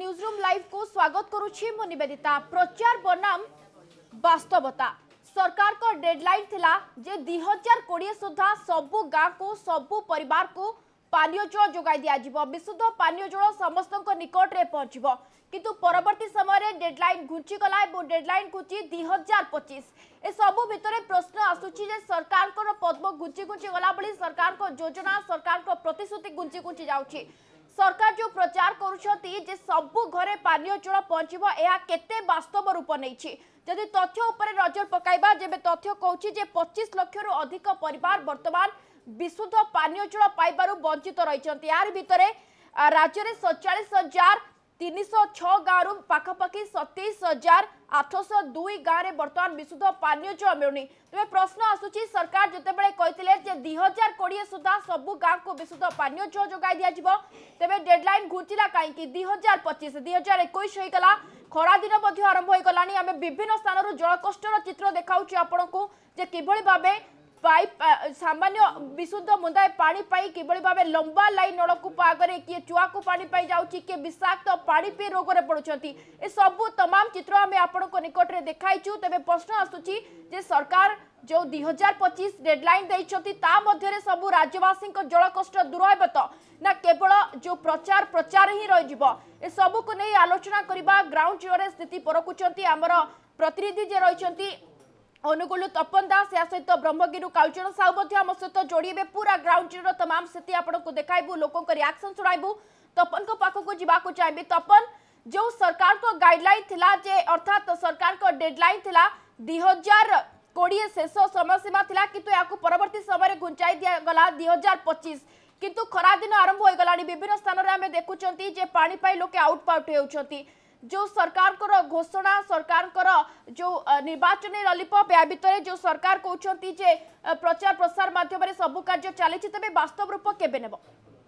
News room live को स्वागत करुछि मो निवेदिता। प्रचार बनाम वास्तवता सरकार को डेडलाइन थिला जे 2020 सुधा सबु गाँ को सबु परिवार को पानीय जल जोगाई दिया जिवो। विशुद्ध पानीय जल समस्त निकट रे पहुंचबो, किंतु परवर्ती समय रे डेडलाइन घुंची गला और डेडलाइन घुंची 2025। ए सबु भितरे प्रश्न आसुची जे सरकार को पद्म घुंची घुंची गला बली सरकार को योजना सरकार को प्रतिश्रुति घुंची घुंची जाउची। सरकार जो प्रचार करुछंती जे सबु घरे पानीय जल पहुंचबो, एहा केते वास्तव रूप नैछि। जदि तथ्य उपरे नजर पकाइबा, जेबे तथ्य कहूची जे 25 लाख रु अधिक परिवार वर्तमान विशुद्ध पानीय जल पाइबारु वंचित रहिछंती। यार भितरे राज्य रे 47,306 गाँव पाखापाखि 27,802 गाँव में बर्तमान विशुद्ध पानीय जल मिलुनी। तेज प्रश्न आसुची सरकार जितेबाला कहते 2020 सुधा सबु गाँव को विशुद्ध पानीय जल जोगाई दिया, तेज डेडलाइन घुंचला कहीं 2025 2021 होगला। खरा दिन आरंभ हो गलानी। आम विभिन्न स्थान जलकष्टर चित्र देखाऊँ आपण को किभली भावे पाइप सामान्य विशुद्ध मुंदाए पानी पाई किभली भावे लंबा लाइन नलकूप आगे किए चुआकू पानी पाई जाउची, किए विषाक्त पानी पी रोग रे पड़ुछंती। ए सब तमाम चित्र आम आपण को निकट रे देखाइछु। तेबे प्रश्न आसुची जे सरकार जो 2025 डेडलाइन देइछंती ता मध्ये रे सब राज्यवासी को जलकष्ट दूर हेबो तो ना केवल जो प्रचार ही रहि जिवो। ए सब को नै आलोचना करबा ग्राउंड जीरो रे स्थिति परकुचंती हमर प्रतिनिधि जे रहिछंती अनुगुल तपन दास, या सहित ब्रह्मगिरु कालचरण साहू आम सहित जोड़े पूरा ग्राउंड जीरो तमाम स्थिति आपको देखाइबू, लोकों को रिएक्शन सुनाइबू। तपन को पाखक जावाक चाहिए। तपन, जो सरकार को गाइडलाइन थिला जे अर्थात सरकार को डेडलाइन थिला 2020 शेष समय सीमा थिला, किंतु याकू परवर्ती समय घुंचाई दिया गला 2025। किंतु खरा दिन आरंभ हो गलानी। विभिन्न स्थान रे आमे देखुचंती जे पानी पाई लोके आउट पाउट होउचंती। जो सरकार को घोषणा सरकार को जो निर्वाचन लॉलीपॉप या भितर जो सरकार कहते जे प्रचार प्रसार माध्यम सबु कार्य चली, तेज वास्तव रूप केबे नेब?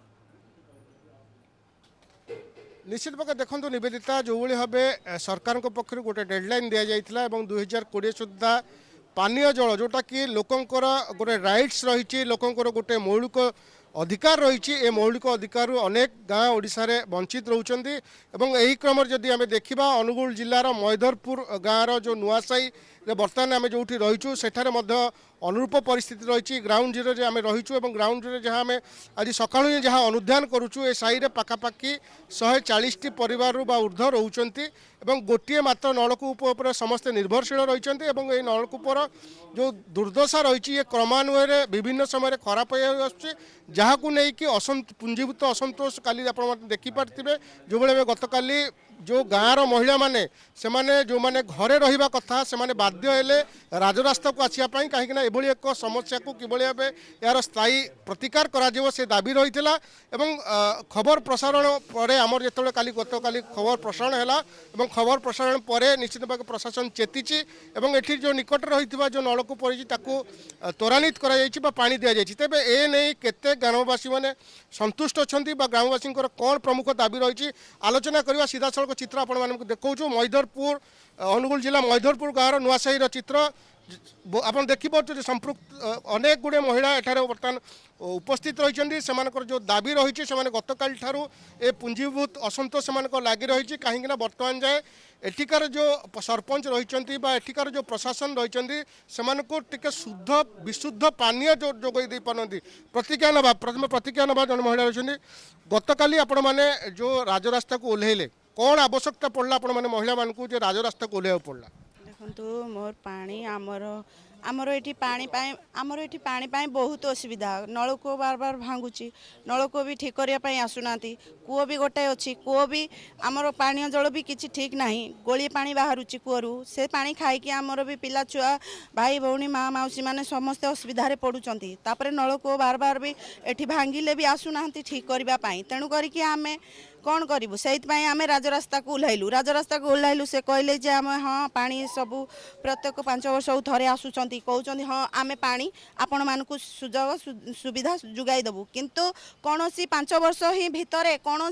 निश्चित भाव देखो निवेदिता, जो भाव सरकार पक्ष गोटे डेडलाइन दि जाइए 2020 सुधा पानीय जल जोटा कि लोकंकर गोटे राइट्स रही, लोकंकर गोटे मौलिक अधिकार रही। ए मौलिक अधिकार अनेक गाँ ओडिशा रे वंचित रहउचंती। एवं एही क्रम जदि आमे देखिबा अनुगुल जिल्लार मैधरपुर गाँव जो नुआसाई रे बर्तमान आमे जोठी रहिचु सेठारे मध्य अनुरूप परिस्थिति रही। ग्राउंड जीरो रे आमे रहिचु एवं ग्राउंड जीरो जहाँ आमे आज सकाळु जहाँ अनुध्यान करूचु ए साई रे पाखापाखि 140 परिवार बा ऊर्ध्व रहउचंती एवं गोटे मात्र नलकूप उपर समस्ते निर्भरशील रहिचंती। एवं ए नलकूपर जो दुर्दशा रही है क्रमान्वय विभिन्न समय खराब हो जहां नहीं कि पुंजीभूत असंतोष काली आप देखिपारे जो भाई गतकाली जो गाँवर महिला माने सेमाने जो माने घरे रहिबा कथा सेमाने बाध्य हेले राजरास्ता को आसिया कहीं एभली एक समस्या को किभली भाव यार स्थायी प्रतिकार करा से दाबी रही एवं खबर प्रसारण पर आमर जो काली गतकाली खबर प्रसारण है खबर प्रसारण पर निश्चित भाव प्रशासन चेतीची एवं एठी जो निकट रही जो नलकूप रही त्वरान्वित करा पानी दि जाए। तेज ए नहीं केते ग्रामवासी मैंने संतुष्ट अच्छा ग्रामवासी कौन प्रमुख दाबी रही आलोचना करवा सीधा सड़क चित्र आपण देखा मैधरपुर अनुगुल जिला मैधरपुर गाँव नुआसाही चित्र आप देखिपे संपृक्त अनेक गुड़े महिला एठारे बर्तमान उपस्थित रही जो दाबी रही गतकाल ठारू ए पुंजीभूत असंतोष से लगी रही कहीं बर्तमान जाए एठिकार जो सरपंच रही एठिकार जो प्रशासन रही से शुद्ध विशुद्ध पानीय जो जोगई पारती प्रतिज्ञा नवा प्रथम प्रतिज्ञा नवा जन महिला रही गतकाली आपण मैंने जो राजरास्ता को ओह्लैले कौन आवश्यकता पड़ा आपण मैंने महिला मानू जो राजरास्ता को ओह्लैया पड़ा? देखो मोर पानी आमर ये पानी बहुत असुविधा। नलकूप बार बार भांगुची, नलकूप भी ठीक करने आसुना, कूओ भी गोटे अच्छी कूओ भी आमर पानी जल भी किसी ठीक ना गोली पानी बाहर कूअरू से पानी खाई आमर भी पिला छुआ भाई भौणी माँ मौसी मैंने समस्ते असुविधा पड़ुंट। नलकूप बार बार भी एटी भांगिले भी आसुना ठीक करने तेणु करके आमे कौन करूँ से आम राजरास्ता को ओह्लैलु। राजरास्ता को ओह्लैलु से कहले जे आम हाँ पानी सबू प्रत्येक 5 वर्ष थे आसुँच कहते हाँ आम पानी आपण मानक सुजोग सुविधा जुगाई देबू, किंतु कौन 5 वर्ष ही भितर कौन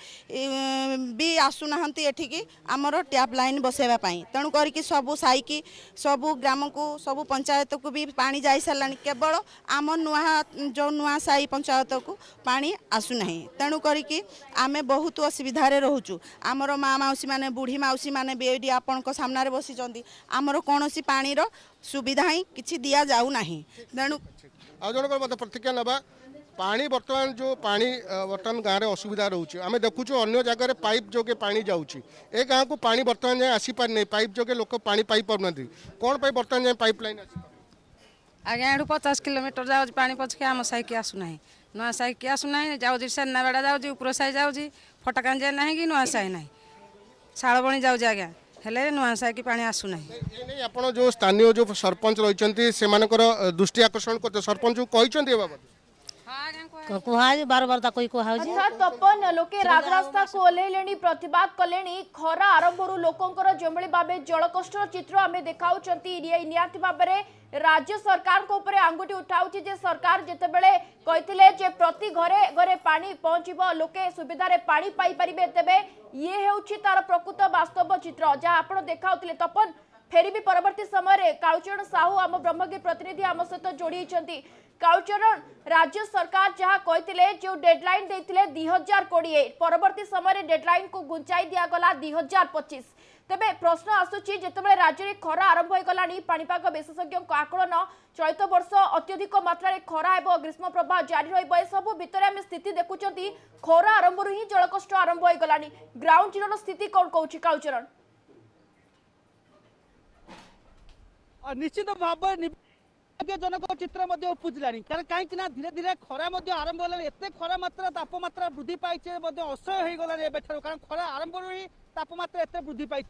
भी आसुना एठिकी आमर टैप लाइन बसैवाई। तेणु करके सबू साइकी सबू ग्राम को सबू पंचायत को भी पानी जाई सारा, केवल आम नुआ जो नुआ साई पंचायत को पानी आसुना। तेणु करके आम बहुत बहुत असुविधा रोचु आमर माँ मौसी मैंने बुढ़ी मौसी मैंने भी आपण सामने बसी आमर कौन पानी सुविधा ही किसी दि जाऊना तेणु आ जन मत प्रतिक्रिया नवा पानी बर्तमान जो पानी बर्तमान गाँव में असुविधा रोचे आम देखुचु अन्य जगह पाइप जोगे पानी जाऊँगी ए गाँव को पानी बर्तमान जाए आसीपार नहीं पाइप जोगे लोक पानी पाई पार कौन बर्तमान जाए पाइप लाइन आज्ञा एठू 50 किलोमीटर जाऊँ पानी पचके आम साई की आसुना नुआ साई की आसुना जाऊँगी सेनाबेड़ा जाऊँगी उपर साई जाऊँगी फटाकांजिया ना कि नुआ साई ना शालबणी जाऊँगी आज्ञा हेले नुआ साई की पानी आसुना आप जो स्थानीय जो सरपंच रही से दृष्टि आकर्षण करते सरपंच कहते बाबद कुहाज बार बार कोई कुहाज अर्थात तपन लोके राजरास्ता को ओल्हेलेनी प्रतिवाद कलेनी खरा आरंभरू लोकंकर जेभଳି भाबे जलकष्टर चित्र आमे देखाउचंती नियाति भाबरे राज्य सरकार को ऊपर आंगुठी उठाउची जे सरकार जेतेबेले कहिथिले जे प्रति घरे घरे पानी पहुंचीबो लोके सुविधा रे पानी पाई परिबे तेबे ये हेउची तार प्रकृत वास्तव चित्र जहा आपण देखाउतिले तपन फेरी भी परवर्ती समय कालुचरण साहू आम ब्रह्मगिरी प्रतिनिधि आम सहित जोड़ी कालुचरण राज्य सरकार जहाँ कहते जो डेडलाइन देते 2020 परवर्ती समय डेडलाइन को घुंचाई दिगला 2025 तेबे प्रश्न आसूची जितेबाला राज्य में खरा आरंभ हो गलानी पाणीपाग विशेषज्ञ आकलन चलित वर्ष अत्यधिक मात्रा खरा और ग्रीष्म प्रवाह जारी रही सब भितर आम स्थिति देखुं खरा आरंभ ही जलकष्ट आरंभ हो गलानी ग्राउंड जीरो स्थिति कौन कौन कालुचरण निश्चित भाव जनक चित्र उपजिला कारण कहीं धीरे धीरे खरा आरंभ होगा एत खरा मात्रा तापमात्रा वृद्धि पाई असह्य हो गला कारण खरा आरंभ ही तापमात्रा एत वृद्धि पाई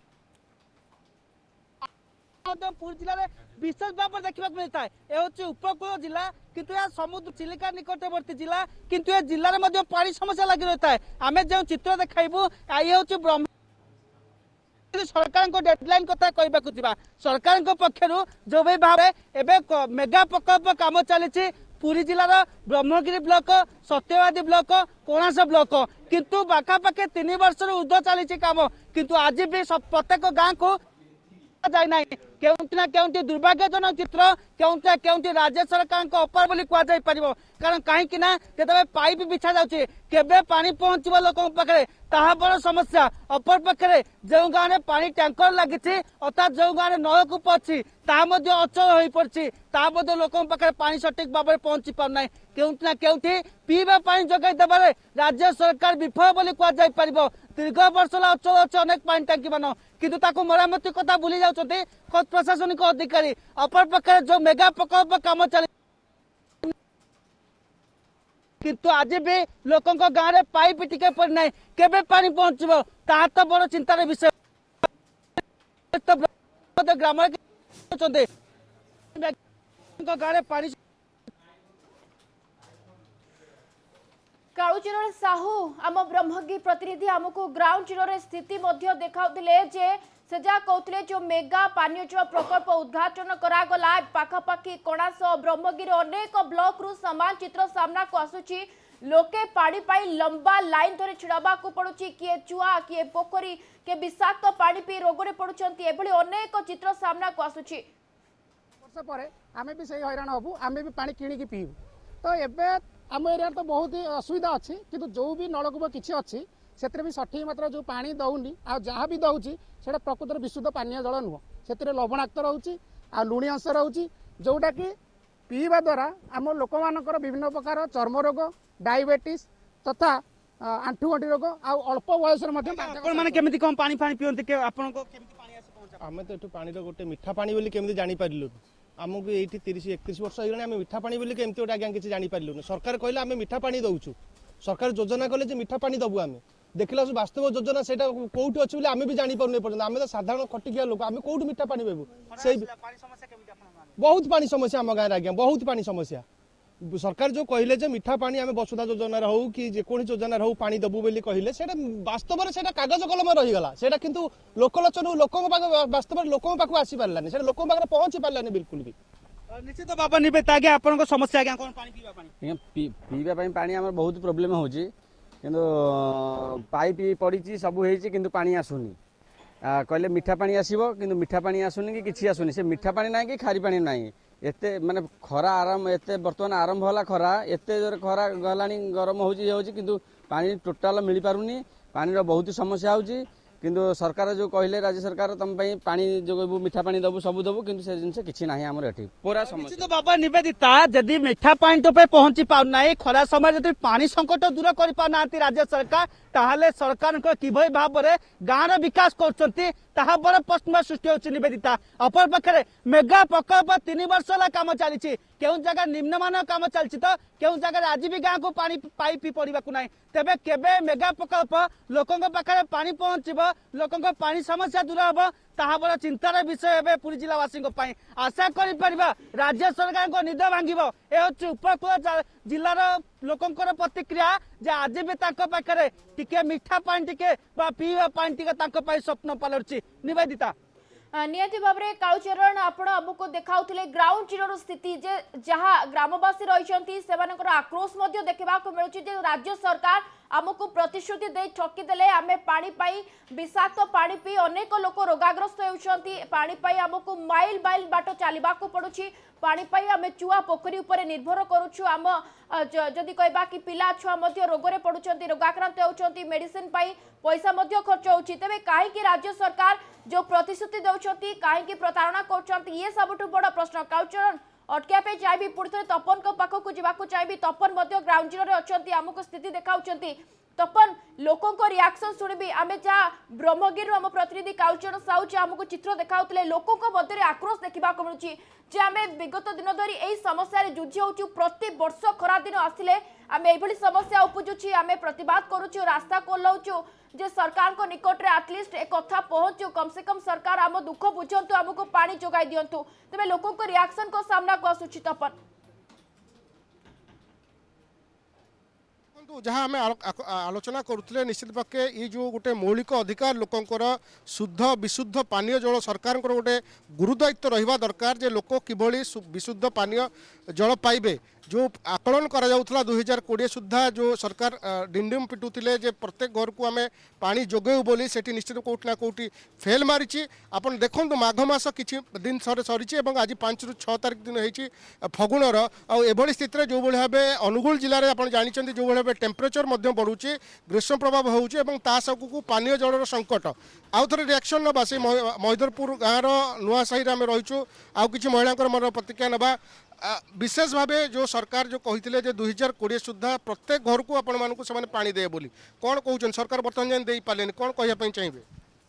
पुरी जिले में विशेष भाव में देखा मिलता है यह हूँ उपकूल जिला किंतु यह समुद्र चिलिका निकटवर्ती जिला किंतु यह जिले में पानी समस्या लगी रहता है आम जो चित्र देखाइबू ये हूँ ब्रह्म सरकार को डेडलाइन कथा कहवा सरकार पक्षर जो भी भाव एवं मेगा प्रकल्प काम चली पुरी जिलार Brahmagiri block Satyabadi block Kanas block किंतु पाखापाखि 3 वर्ष ऊर्ध्व चली काम किंतु आज भी प्रत्येक गाँव को जाए केउंटी ना केउंटी दुर्भाग्यजनक चित्र केउंटी ना केउंटी राज्य सरकार अपर बोली कहुई पार कारण कहीं जो पाइप बिछा जाऊँगी केबे पानी पहुंचब लोक पाखे ताहा बड़ समस्या अपर पक्षे जो गाँव में पानी टैंकर लगी अर्थात जो गाँव में नलकूप अच्छी अचल हो पड़ी लोक पाखे पानी सठिक भाव में पहुंची पारना केउंटी ना केउंटी पीवा पानी जगै देवारे राज्य सरकार विफल बोली कहुई पार दीर्घ वर्ष अचल अच्छे अनेक पानी टांकी मान किंतु ताको मरामती कथा भूली जाउछथि प्रशासनिक अधिकारी अपर पक्षे जो मेगा प्रकल्प काम चली किंतु आज भी लोकों गाँव में पाइप टिके पड़ना केबे पानी पहुंचब ता तो बड़ चिंतार विषय ग्राम गाँव में पानी कालुचरण साहू आम ब्रह्मगिरी प्रतिनिधि आमको ग्राउंड जीरो स्थिति देखाउतिले जे से जहाँ कहते जो मेगा पानीय जल प्रकल्प उद्घाटन करागला पाखापाखि कणास ब्रह्मगिरी अनेक ब्लॉक रु समान चित्र सामना को आसुची लोके पानी पाई लंबा लाइन धरी छिड़ाबा को पड़ुची किए चुआ किए पोखरी के विषाक्त पानी पी रोगरे पड़ुचंती एभली अनेक चित्र सामना को आसुची वर्ष पर आमे भी सही हैरान हबु आमे भी पानी किणी की पीबु तो एबे आम एरिया तो बहुत ही असुविधा अच्छी किंतु जो भी नलकूप किसी अच्छी से भी सठिक मात्रा जो पानी दौनी आ जहाँ भी दौर से प्रकृत विशुद्ध पानीय जल नुह से लवणाक्त रोचे आ लुणी अंश रोचे जोटा कि पीवा द्वारा आम लोक मानकर विभिन्न प्रकार चर्म रोग डायबिटीज तथा आंठुगंठी रोग अल्प बयस केमी कम पानी पानी पीते आम तो ये पानी गोटे मीठा पानी बोली केमी जापारू आमको ये 30-31 वर्ष हो आम मीठा पानी बोली केमती गोटे आज्ञा किसी जापारू सरकार कहले आम मीठा पानी दौचु सरकार योजना कले मीठा पानी दबू आम देखला वास्तव योजना से कौटी अच्छी आम भी जापार पर्यटन आम तो साधारण खटिकिया लोक आम कौट मीठा पानी पाइबू से बहुत पानी समस्या आम गाँव आज्ञा बहुत पानी समस्या सरकार जो कहले जे मीठा पानी आम वसुधा योजना हो कि जेको योजना हो पानी दबू बोली कहले वास्तव में कागज कलम रहीगला से किंतु लोकलोचन लोक वास्तव लोक पाक आसी पारानी से लोक पाखे पहुंची पारानी बिल्कुल भी निश्चित भाव निवेद आगे आपन समस्या आगे कौन पानी पीवा पानी आम बहुत प्रोब्लेम होची किंतु पाइप पड़ी सब किंतु पानी आसुनी कहले मीठा पानी आसो कि मीठा पानी आसुनी कि किसी आसुनी से मीठा पानी ना कि खारी पानी ना एते माने खरा आरंभ एते बर्तमान आरंभ होला खरा एते जोर खरा गलानी गरम होची किंतु पानी टोटाल मिल पारुनी पानी बहुत समस्या होची किंतु सरकार जो कहले राज्य सरकार तुम पानी जो मीठा पानी दबु सब दबु किंतु से जिनसे किछि नाही हमर एठी पूरा समस्या तो बाबा निवेदिता जदि मीठा पानी तो पे पहुंची पाउ नाही खरा समय जदि पानी संकट दूर कर पा नांती राज्य सरकार ताहले सरकार को किभई भाव रे गाँव रे विकास करछंती ताहा बड़ प्रश्न सृष्टि होची निवेदिता अपर पखरे मेगा प्रकल्प 3 वर्ष ला काम चली केउ जगह निम्नमान काम चलछि तो केउ जगह आज भी गाँव को पानी पाई पी पड़वा नाही तेबे केबे मेगा प्रकल्प लोकन पाखे पानी पहुंचब लोकन पानी समस्या दूर हम ताहा बड़ चिंतार विषय हे पुरी जिलावासी आशा कर राज्य सरकार को निद भांग ये उपकूल जिलार लोकंर प्रतिक्रिया जे आज भी पाखे टिके मीठा पानी टिके पीवा पानी टिके स्वप्न पलटुची निवेदिता नियति भाव में कालुचरण आपण आमको देखाउथिले ग्राउंड जीरो स्थिति जे जहाँ ग्रामवासी रही आक्रोश देखा मिलूँ जे राज्य सरकार आमको प्रतिश्रुति दे ठकी देले आमे पानी पाई विषाक्त पानी पी अनेक लोक रोगाग्रस्त होउछंती पानी पाई आमको माइल माइल बाट चलवा पड़ुछि पानी पाई आमे चुआ पोखरी ऊपर निर्भर करूछु आम जदि कहबा कि पिला छुआ मध्य रोगरे पड़ुछंती रोगाक्रांत होउछंती मेडिसिन पाई पैसा मध्य खर्च होउछि तेबे काहे कि राज्य सरकार जो प्रतिश्रुति दउछंती काहे कि प्रतारणा करछंती ये सबटु बड़ प्रश्न कालचरण अटकिया पे चाहिए पुणी थे तपन को पाखक जावाक चाहिए तपन ग्राउंड जीरो अच्छी आमको स्थिति देखा तपन लोकों को रिएक्शन शुणबी आम जहाँ ब्रह्मगिरी आम प्रतिनिधि कालचरण साहू आमको चित्र देखा लोकों मध्य आक्रोश देखा मिलूँ जे आम विगत दिन धरी यही समस्या जुझी हो प्रति वर्ष खरा दिन आसिले आम ये समस्या उपजुची आम प्रतिवाद करुचु रास्ता को ओह्लाउचु जे सरकार को निकट रे एटलिस्ट एक कथा पहुंचू कम से कम सरकार आम दुख बुझंतु आमको पानी जोगाई दियंतु तबे लोकों को रिएक्शन को सामना को आसुची तपन जहाँ आम आलोचना करुले निश्चित पक्षे ये जो गोटे मौलिक अधिकार लोकंकर शुद्ध विशुद्ध पानीय जल सरकार गोटे गुरुदायित्व रहा दरकार जे लोक किभली विशुद्ध पानीय जल पाइबे जो आकलन करा जाउथला 2020 सुधा जो सरकार डिंडिम पिटुथिले जे प्रत्येक घर को आम पानी जोगेउ बोली सेठी निश्चित कोठी ना कोठी फेल मारिछि आपण देखंतु माघ मास किछि दिन सरीछि एवं आज 5 रु 6 तारिख दिन होइछि फगुणर आ एभली स्थिति रे जो भली भाबे अनुगुल जिल्ला रे आपण जानिछन्ती जो भली भाबे टेम्परेचर मध्य बढ़ुछि ग्रीष्म प्रभाव होउछि एवं ता सबकु पानीय जलर संकट आउ थरे रिएक्शन नबा से महिदरपुर गाँव नुआ साही रे आम रहिछु आउ किछि महिलांकर मन प्रतिक्रिया नबा विशेष भावे जो सरकार जो कहते 2020 सुधा प्रत्येक घर को आपण मानक से पानी दे बोली कौन कहते सरकार बर्तमान जान दे पारे कौन कहना चाहिए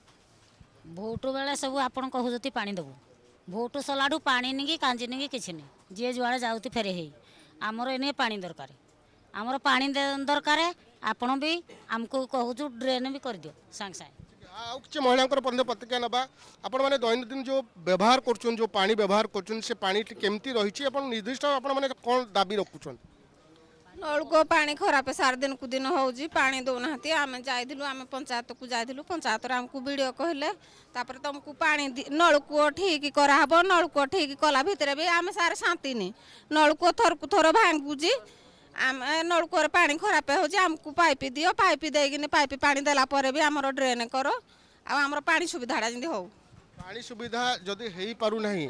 भोट बेले सब आपन कहते पानी देवु भोट सलाडू पानी नहीं कांजी नहीं किसी नहीं जी जुआड़े जाऊँ फेरे ही आमर एने पानी दरकार आमर पानी दरकार आपण भी आमको कहूँ ड्रेन भी कर दियो सांग सांग आउ किसी महिला प्रतिक्रिया नबा आपण मैंने दैनंदिन जो व्यवहार कर जो पानी व्यवहार कर से पानी केमती रही निर्दिष्ट मैंने कौन दाबी रखुन नलकूप पानी खराब सार दिन को दिन हो पानी दौना आम जाइलु आम पंचायत को जाइलु पंचायत आमको वीडियो कहले तापर तुमको पानी नलकूप ठीक कराहब नलकूप ठीक कला भितर भी आम सारे शांति नहीं नलकूप थर को थर भांगुची आम नलकूप पानी खराब होमको पाइप दियो पाइप देकिन पाइप पानी देला पर भी आमर ड्रेन कर आमर पानी सुविधा जमी हो पानी सुविधा जदि हो पारु नहीं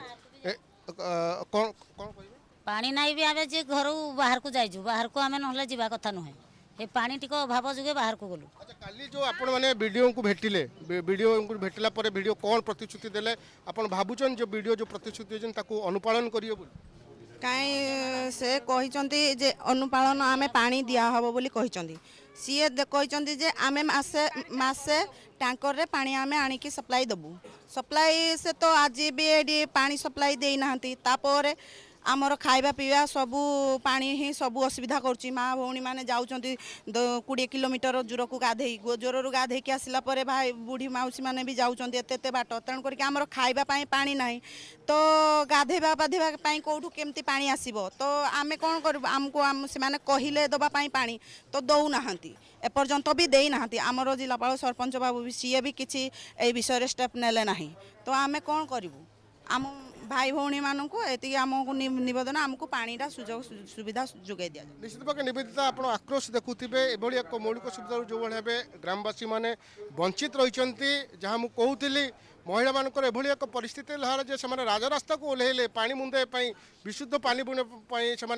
कौन पानी नहीं भी आवे जे घर बाहर को जाइजु बाहर को आमे नहले जीवा कथा नुहे ए पानी टिको अभाव जुगे बाहर को गलु अच्छा काली जो आपण माने वीडियो को भेटिले वीडियो को भेटला पर वीडियो कौन प्रतिश्रुति देले आपण भाबुचन जो वीडियो जो प्रतिश्रुति देजन ताको अनुपालन करियो बोली कहीं से कहते जे अनुपालन आमे पानी दिया हबो बोली कहते सीए कहते जे आमे मासे मासे टैंकर रे पानी आमे आनिकी सप्लाई दबु सप्लाई से तो आज भी एडी पानी सप्लाई देई नाहंती तापर आमर खाइबा पीवा सबू पानी ही सबू असुविधा करुच्ची माँ भौणी मैंने जाऊँगी 20 किलोमीटर जोर को गाधे जोर गाधे की आसला भाई बुढ़ी माउसी मैंने भी जाऊँगी एत बाट तेणु करके आमर खाइबा पानी नहीं तो गाधेबा पाधेबा कौटू केमती पानी आसब तो आम कौन कर आमको से कहले दवापाई पानी तो दौना एपर्यंत भी देना आमर जिलापाल सरपंच बाबू भी सीए भी किसी ए विषय स्टेप नेले ना तो आम कौन करूँ आम भाई भौणी मानक ये आमको नवेदन आमको पानीटा सुजोग सुविधा जोगाई दिया निश्चित भाव निवेदिता आप आक्रोश देखुवे एभली एक मौलिक सुविधा जो भाई ग्रामवासी मैंने वंचित रही जहाँ मुझे कहूली महिला मानकर एभली एक परिस्थिति है जे से राजरास्ता को ओह्लैले पानी मुंदे विशुद्ध पानी बुणे से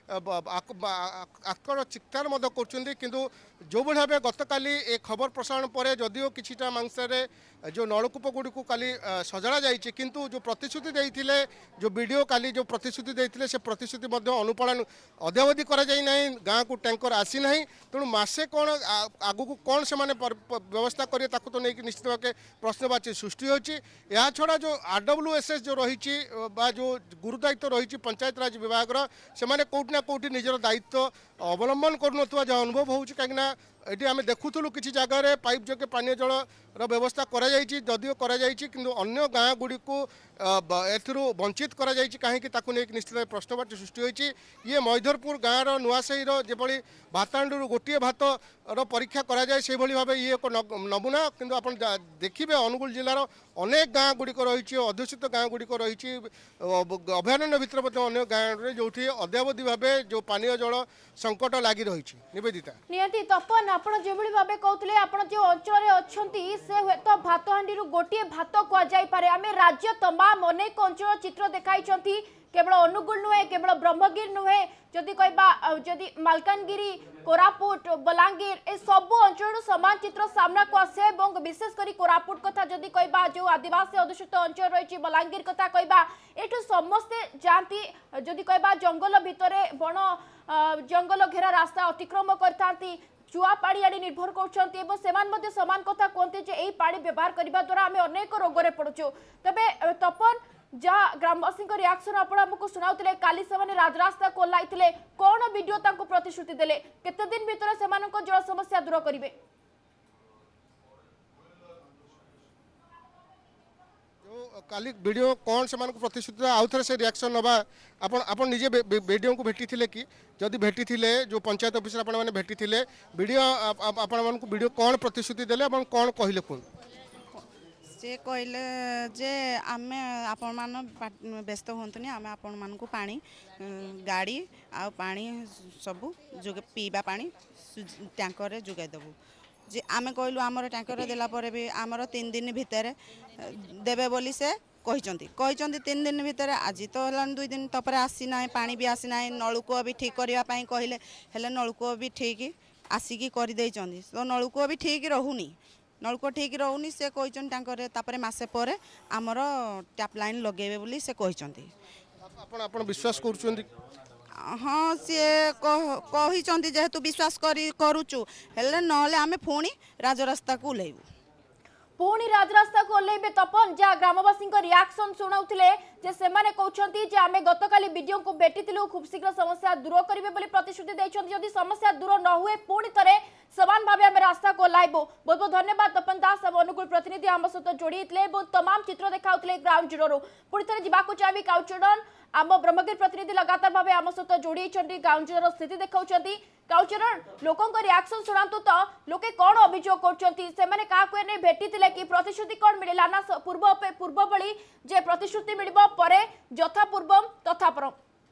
आकर चित्कार कर जो भाव गतकाली ए खबर प्रसारण पर जदिओ किछिटा मांगसारे जो नलकूप गुड़ी को काली सजड़ा जाइए किंतु जो प्रतिश्रुति देते जो वीडियो काली जो प्रतिश्रुति देते से प्रतिश्रुति अनुपालन अद्यावधि करा जाई नहीं गाँव को टैंकर आसी ना तेणु मसे कौन आगु को कौन से व्यवस्था करें तो नहीं निश्चित भाव प्रश्नवाची सृष्टि होची या छड़ा जो RWSS जो रही जो गुरुदायित्व रही पंचायत राज विभाग से कौटना कौटी निजर दायित्व अवलंबन करुवा जहाँ अनुभव हो ये आम देखुलु कि जगह पाइप जोगे पानी जल व्यवस्था जदिओ किंतु अन्य गाँ गुड़ी को वंचित कहीं निश्चित प्रश्नवाची सृष्टि होती ये मैधरपुर गाँव नुआसाही जो भातांडू गोटे भात परीक्षा कराए से भाव ये एक नमूना किंतु आप देखिए अनुगुल जिलार अनेक गाँ गुड़िक रही अध्युषित गाँ गुड़िक रही अभयारण्य भितर अनेक गाँव जो अद्यावधि भाव जो पानीय जल संकट लगी रही निवेदिता नियंती तपन आपण जेभली भाबे कहउतले आपण जे अंचल अछंती से हेतो भात हांडी रु गोटिए भात को जाई पारे आमे राज्य तमाम अनेक अंचल चित्र देखाइछंती केवल अनुगुल नुहे केवल ब्रह्मगिर नुहे जदि कहबा जदि मालकानगिरी कोरापुट बलांगीर ए सब अंचल समान चित्र सामना को आसे और विशेष करी कोरापुट कथा जदि कहबा जो आदिवासी अधुषित अंचल रही बलांगीर कथा कहबा एठु समस्ते जानती जदि कहबा जंगल भितरे बण जंगल घेरा रास्ता अतिक्रम करथांती चुआ पानी आड़ी निर्भर कर समान कथा कहते जे यही पानी व्यवहार करने द्वारा आम अनेक रोगरे पड़ुचु तबे तपन जहाँ ग्रामवासी रिएक्शन आपको शुणाउते काली से राजरास्ता को ओह्लैथिले कौन वीडियो तांको प्रतिश्रुति देले केते दिन भितर सेमानक जल समस्या दूर करिवे काली वीडियो कौन से प्रतिश्रुति आउ थे से रिएक्शन नवा आपण निजे वीडियो को भेटी थिले कि जदि भेटी थिले जो पंचायत ऑफिसर आपण माने भेटी थिले वीडियो आपण मानकु वीडियो कौन प्रतिश्रुति देले आपण कौन कहिले कोन से कहले जे आमे आपण मान व्यस्त होंतुनी आमे आपण मान को पानी गाड़ी आ पानी सब जो पीवा पानी टैंकर जोगाई देबू जे आमे कहलु आमर टैंकर देला पर भी आमर 3 दिन भितर देबे बोली से कहिचंती 3 दिन भितर आज तो हलान 2 दिन तपर आसी ना पानी भी आसी ना नलकूप भी ठीक करबा पई कहले हेले नलकूप भी ठीक आसिकी कर देइचंती तो नलकूप भी ठीक रहूनी नलकूप ठीक रहूनी से कहिचन टैंकर तापर मासे पर आमर टैप लाइन लगेबे बोली से कहिचंती आपण विश्वास करूचंती हाँ सी कही जेहेतु विश्वास करुचु हेले नहले आमे पुणी राजरास्ता को ओह्लैबू पुणी राजरास्ता को ओह्लैबे तपन जहाँ ग्रामवासी रिएक्शन शुणाउथिले जे सेमाने कहउछंती जे आमे गतकाली वीडियो को भेटिथिलु खूब शीघ्र समस्या दूर करिवे बोली प्रतिश्रुति दैछंती यदि समस्या दूर न हुए पुणी थरे समान भाव आम रास्ता को ओह्लैबू बहुत बहुत धन्यवाद तपन दास हम अनुकूल प्रतिनिधि आम सहित जोड़ी होते बहुत तमाम चित्र देखाउथिले ग्राउंड जीरो पुणी थरे जिबाकु चाहबी काउचरण आम ब्रह्मगिर प्रतिनिधि लगातार भाव आम सहित जोड़ी गाँव जीरो स्थिति देखा काउचरण लोकों रिएक्शन शुणातु तो लोके कौन अभियोग कर क्या भेटी कि प्रतिश्रुति कौन मिलला ना पूर्व भली जे प्रतिश्रुति मिल यथा पूर्व तथा परम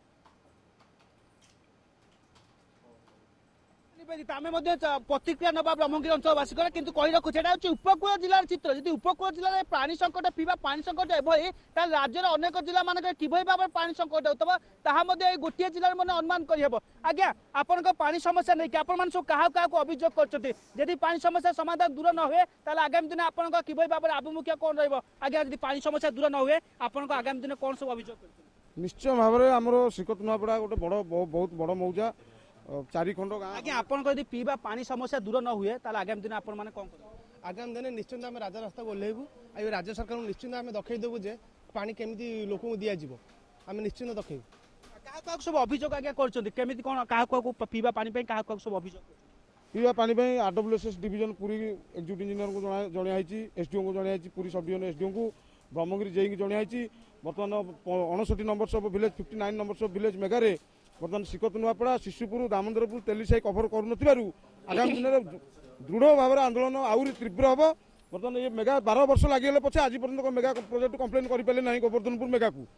प्रतिक्रिया नवा ब्रह्मगिरी अंचलवासी किंतु कही रखुचे उपकूल जिलार चित्र जी उपकूल जिले में पानी संकट पीवा पानी संकट एभली राज्यर अनेक जिला मान कि भाव पानी संकट होता गोटे जिले में अनुमान करहब आज्ञा आपण पानी समस्या नहीं आप सब क्या अभियोग कर पानी समस्या समाधान दूर न हुए आगामी दिन आप भाव आभिमुख्य कौन रहा पानी समस्या दूर न हुए आप आगामी दिन कौन सब अभियोग निश्चय भाव में आम श्रीकत नुआपड़ा गोटे बड़ बहुत बड़ मौजा 4 खंड गाँव आज्ञा आपन यदि पीवा पानी समस्या दूर न हुए आगामी दिन आपण माने कौन कर आगामी दिन निश्चिंत आम राजरास्ता को ओह्लैबू आ राज्य सरकार निश्चिंत आम दखेदेबू जे पानी केमी लोक दिज्व आम निश्चिंत दखेबू क्या सब अभियोग आज्ञा करमी कौन क्या पीवा पानी क्या सब अभियोग पीवा पानी RWSS division Puri executive engineer को जनाई एसडीओ को जनाई पूरी सब डिविजन एसडीओ को ब्रह्मगिरी जेई को जनाई बर्तमान 59 number of village 59 number of village मेगारे बर्तमान श्रीकत नुआपड़ा शिशुपुर दामोदरपुर तेलीसाई कभर करूँ आगामी दिन में दृढ़ भाव आंदोलन आहरी तीव्र हम बर्तमान ये मेगा 12 वर्ष लगे पचे आज पर्यटन मेगा प्रोजेक्ट कम्प्लेन करें ना गोवर्धनपुर मेगा को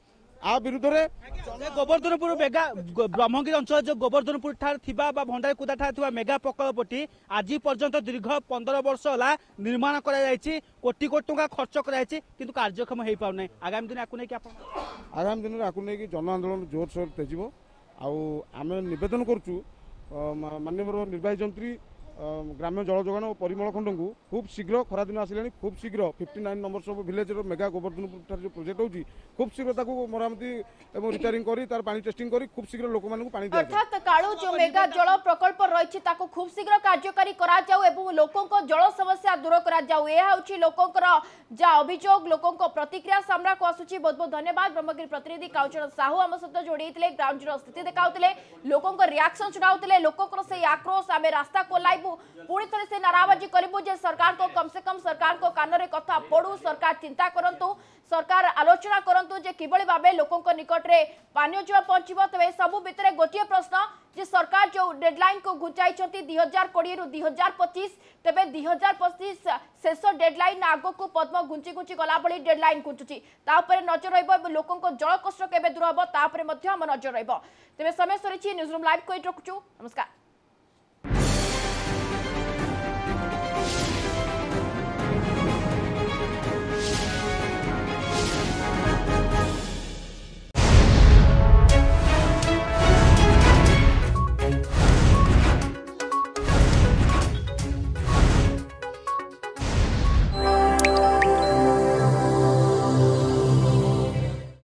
आ विरुद्ध रे गोवर्धनपुर मेगा ब्रह्मगिरी अंचल जो गोवर्धनपुर भंडारी कुदा मेगा प्रकल्पटी आज पर्यंत दीर्घ 15 वर्ष है निर्माण कोटी कोटी टंका खर्च कर कार्यक्षम हो पाना आगामी दिन आगामी दिन में जन आंदोलन जोरसोर तेज आम नवेदन करुँ माननीय निर्वाही जंत्री ग्राम्य जल जोगान और परिमल खंड को खूब शीघ्र खरा दिन आसिलानी खूब शीघ्र 59 number of village mega Govardhanpur जो प्रोजेक्ट होची खूब शीघ्र मरामती एवं रिपेयरिंग करी तार पानी टेस्टिंग करी खूब शीघ्र लोक मानक पानी दिया अर्थात काळू जो मेगा जल प्रकल्प रही ताको खूब शीघ्र कार्यकारी करा जाऊ एवं लोकों जल समस्या दूर करा जाऊ यह होची लोकों जा अभियोग लोकों प्रतिक्रिया सामना को आसुची। बहुत बहुत धन्यवाद। ब्रह्मगिरी प्रतिनिधि काउचरण साहू आम सहित जोड़ी ग्राउंड जीरो स्थिति देखाउतले लोकों रिएक्शन सुनाउतले लोकों से आक्रोश आमे रास्ता को लाइबू पुणी थे से नाराबाजी करूँ जे सरकार को कम से कम सरकार को कान रे कथा पड़ू सरकार चिंता करंतु सरकार आलोचना करंतु जे किबळी भाबे लोकों निकट रे पानी जल पहुंचबो। तबे सबु भितरे गोटिए प्रश्न जे सरकार जो डेडलाइन को घुंचाई 2020 रु 2025 तबे 2025 शेष डेडलाइन आगो को पद्म घुंची घुंची गला बळी डेडलाइन घुंचुची तापरे नजर रहइबो लोकों को जल कष्ट केबे दूर हबो तापरे मध्य हम नजर रहइबो। तबे समय सरीची न्यूज़ रूम लाइव को रखुछु। नमस्कार।